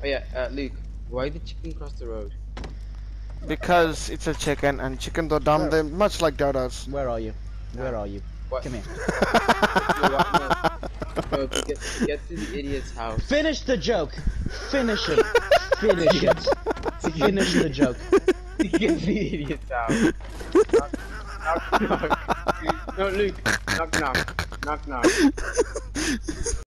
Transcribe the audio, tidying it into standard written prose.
Oh yeah, Luke, why did chicken cross the road? Because it's a chicken, and chicken are dumb. They're much like dodos. Where are you? Where are you? What? Come here. No, to get to the idiot's house. Finish the joke. Finish it. Finish it. Finish the joke. To get to the idiot's house. Knock, knock, knock. No, Luke. Knock, knock. Knock, knock.